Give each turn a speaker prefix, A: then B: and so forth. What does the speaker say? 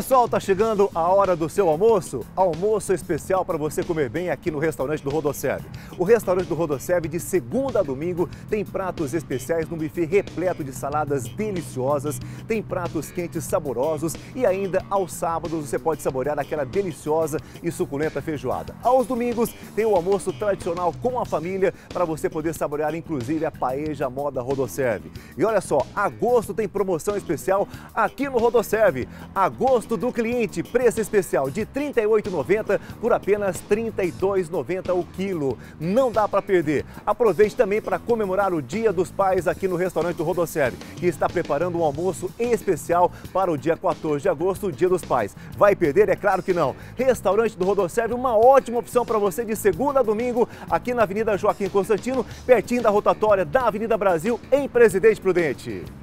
A: Pessoal, tá chegando a hora do seu almoço? Almoço especial para você comer bem aqui no restaurante do Rodoserve. O restaurante do Rodoserve, de segunda a domingo, tem pratos especiais num buffet repleto de saladas deliciosas, tem pratos quentes saborosos e ainda aos sábados você pode saborear aquela deliciosa e suculenta feijoada. Aos domingos tem o almoço tradicional com a família para você poder saborear inclusive a paella moda Rodoserve. E olha só, agosto tem promoção especial aqui no Rodoserve. Agosto do cliente, preço especial de R$ 38,90 por apenas R$ 32,90 o quilo. Não dá para perder. Aproveite também para comemorar o Dia dos Pais aqui no restaurante do Rodoserve, que está preparando um almoço especial para o dia 14 de agosto, o Dia dos Pais. Vai perder? É claro que não. Restaurante do Rodoserve, uma ótima opção para você de segunda a domingo, aqui na Avenida Joaquim Constantino, pertinho da rotatória da Avenida Brasil, em Presidente Prudente.